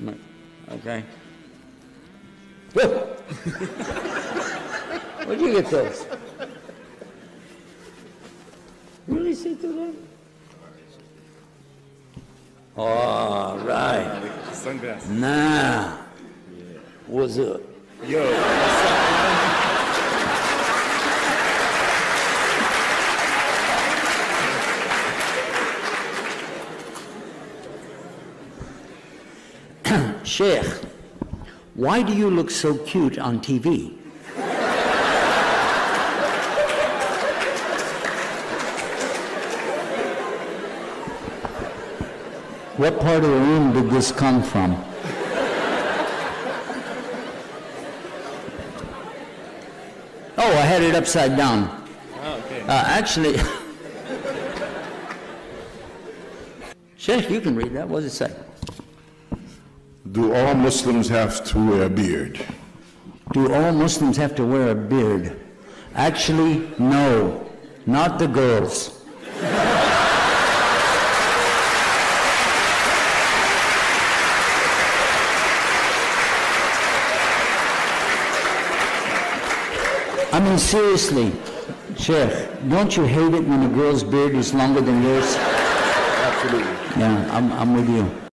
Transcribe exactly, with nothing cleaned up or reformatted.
Okay. Where'd you get those? Really see through that? All right. Sunglasses. Nah. What's up? Yo. Sheikh, why do you look so cute on T V? What part of the room did this come from? Oh, I had it upside down. Oh, okay. Uh, actually, Sheikh, you can read that. What does it say? Do all Muslims have to wear a beard? Do all Muslims have to wear a beard? Actually, no, not the girls. I mean, seriously, Sheikh, don't you hate it when a girl's beard is longer than yours? Absolutely. Yeah, I'm, I'm with you.